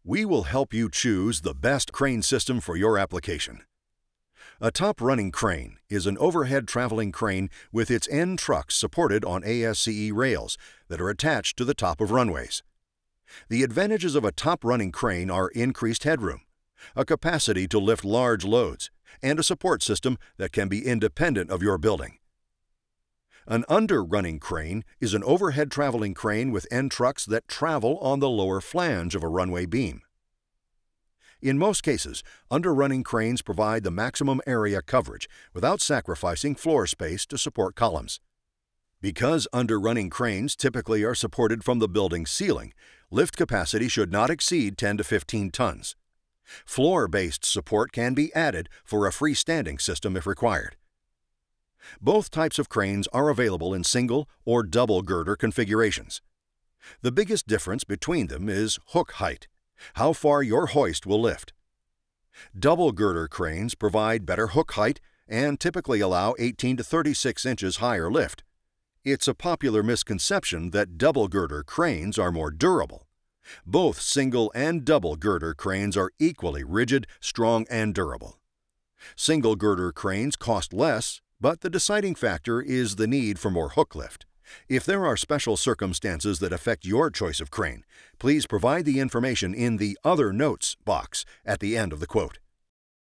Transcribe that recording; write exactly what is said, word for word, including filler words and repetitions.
We will help you choose the best crane system for your application. A top-running crane is an overhead traveling crane with its end trucks supported on A S C E rails that are attached to the top of runways. The advantages of a top-running crane are increased headroom, a capacity to lift large loads, and a support system that can be independent of your building. An under-running crane is an overhead traveling crane with end trucks that travel on the lower flange of a runway beam. In most cases, under-running cranes provide the maximum area coverage without sacrificing floor space to support columns. Because under-running cranes typically are supported from the building's ceiling, lift capacity should not exceed ten to fifteen tons. Floor-based support can be added for a freestanding system if required. Both types of cranes are available in single or double girder configurations. The biggest difference between them is hook height, how far your hoist will lift. Double girder cranes provide better hook height and typically allow eighteen to thirty-six inches higher lift. It's a popular misconception that double girder cranes are more durable. Both single and double girder cranes are equally rigid, strong, and durable. Single girder cranes cost less, but the deciding factor is the need for more hook lift. If there are special circumstances that affect your choice of crane, please provide the information in the Other Notes box at the end of the quote.